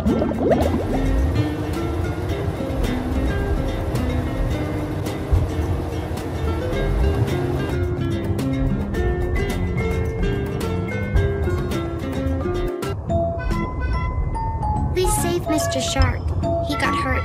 Please save Mr. Shark. He got hurt.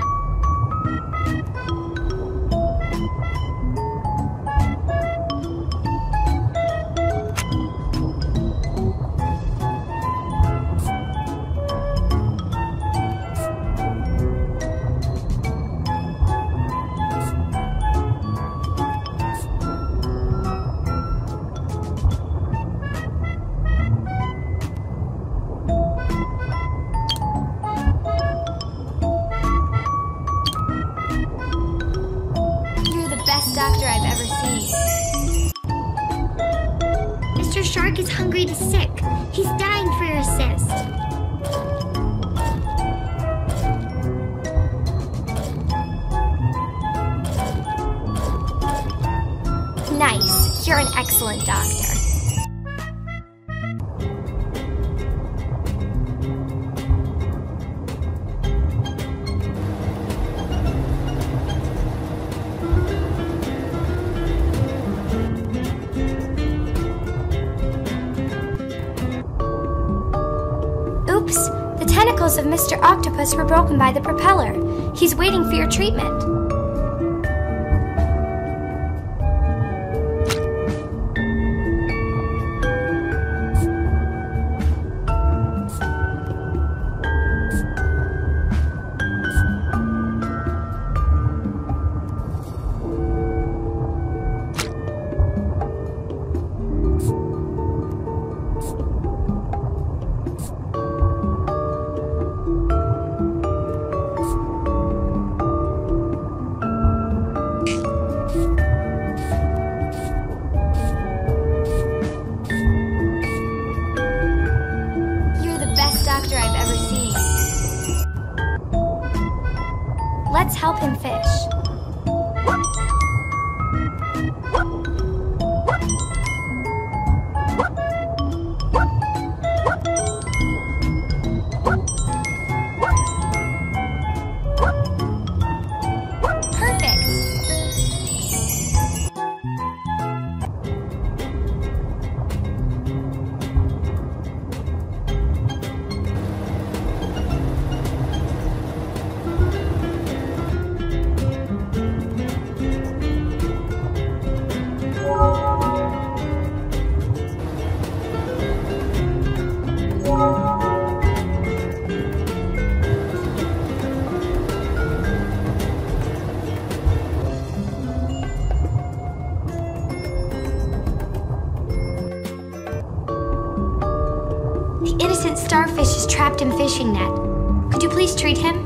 Doctor I've ever seen. Mr. Shark is hungry to sick. He's dying for your assist. Nice. You're an excellent doctor. Oops, the tentacles of Mr. Octopus were broken by the propeller. He's waiting for your treatment. Doctor I've ever seen. Let's help him fish. The innocent starfish is trapped in fishing net. Could you please treat him?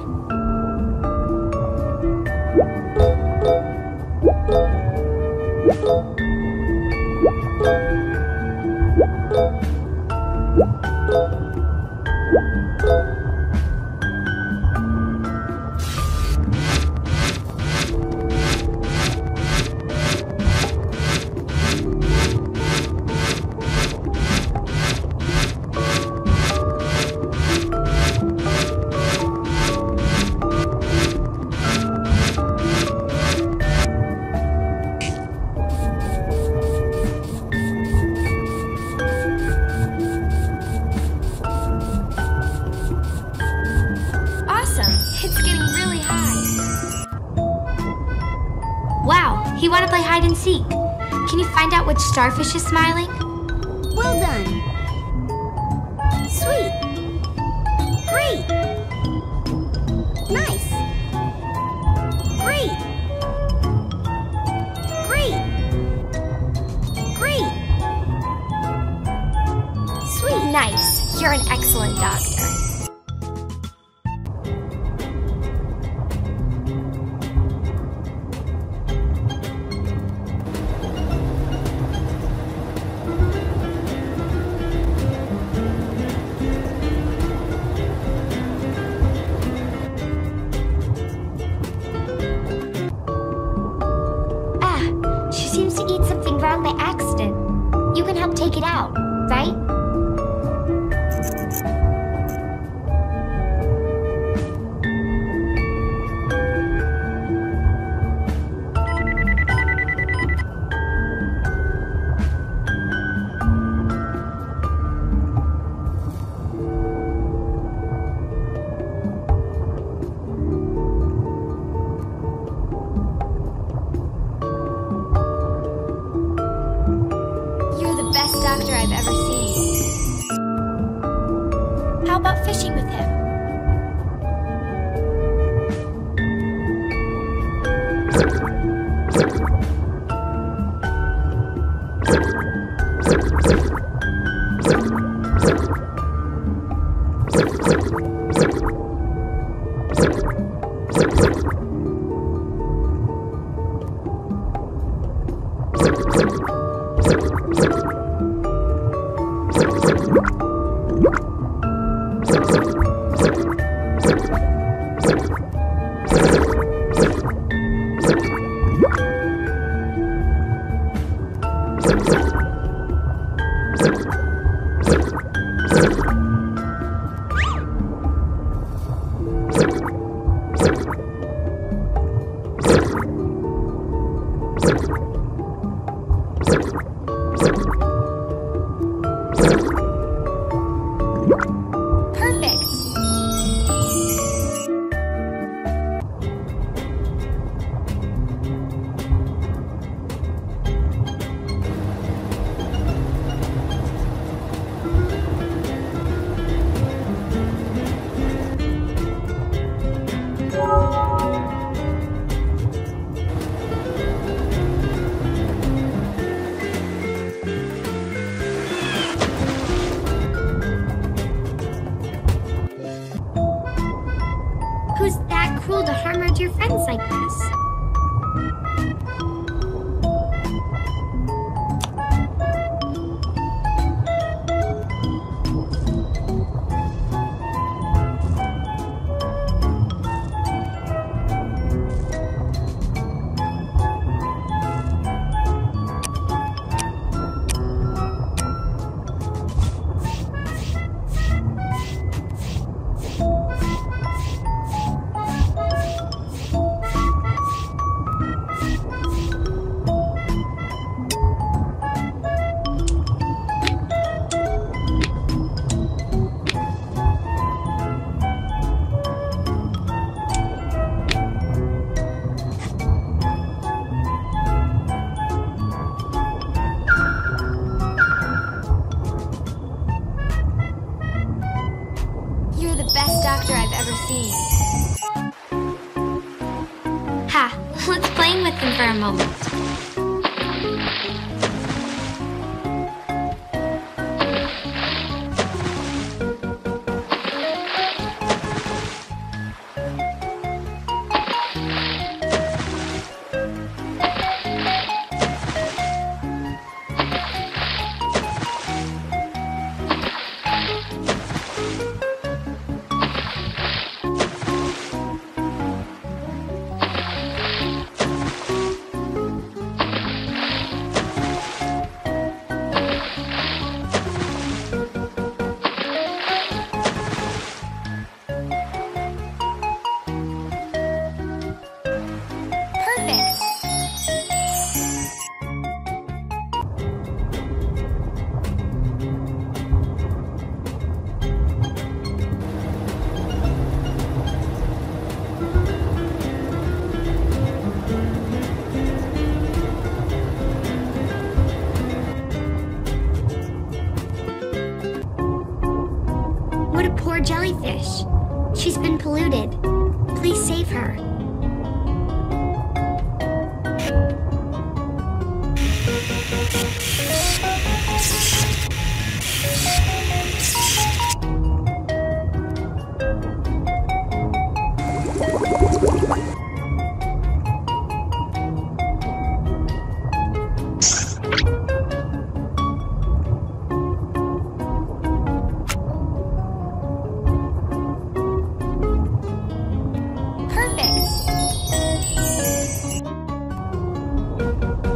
It's getting really high. Wow, he wanted to play hide and seek. Can you find out which starfish is smiling? Well done. Sweet. Great. Nice. Great. Great. Great. Sweet. Nice. You're an excellent doctor. She seems to eat something wrong by accident. You can help take it out, right? doctor I've ever seen. How about fishing with him? Who's that cruel to harm our dear friends like this? You're the best doctor I've ever seen. Ha! Let's play with him for a moment. What a poor jellyfish. She's been polluted. Please save her.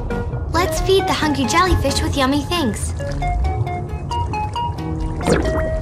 Let's feed the hungry jellyfish with yummy things.